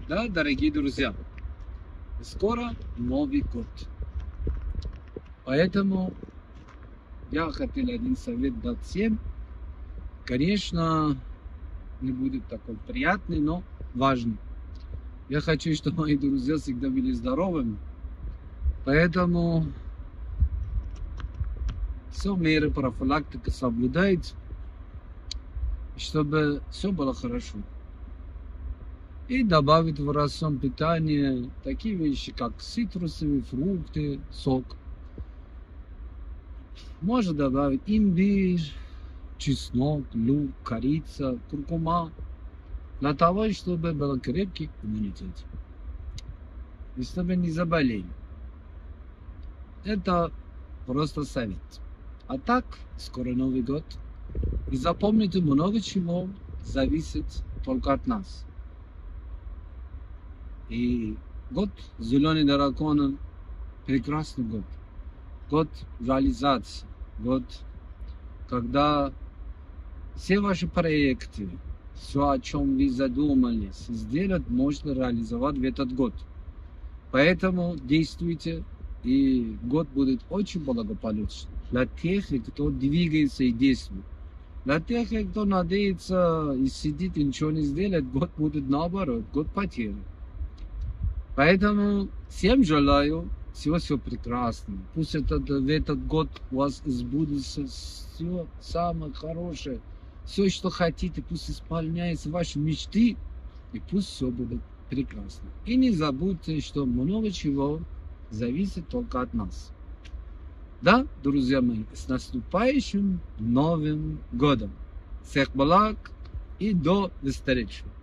Да, дорогие друзья, скоро Новый год. Поэтому я хотел один совет дать всем. Конечно, не будет такой приятный, но важный. Я хочу, чтобы мои друзья всегда были здоровыми. Поэтому все меры профилактики соблюдайте, чтобы все было хорошо. И добавить в рацион питания такие вещи, как цитрусовые фрукты, сок. Можно добавить имбирь, чеснок, лук, корица, куркума. Для того, чтобы был крепкий иммунитет. И чтобы не заболели. Это просто совет. А так, скоро Новый год. И запомните, много чего зависит только от нас. И год Зеленый дракон — прекрасный год. Год реализации. Год, когда все ваши проекты, все, о чем вы задумались, сделать можно реализовать в этот год. Поэтому действуйте, и год будет очень благополучный для тех, кто двигается и действует. Для тех, кто надеется и сидит и ничего не сделает, год будет наоборот, год потери. Поэтому всем желаю всего прекрасного. Пусть в этот год у вас сбудется все самое хорошее. Все, что хотите, пусть исполняются ваши мечты. И пусть все будет прекрасно. И не забудьте, что много чего зависит только от нас. Да, друзья мои, с наступающим Новым годом. Всех благ и до встречи.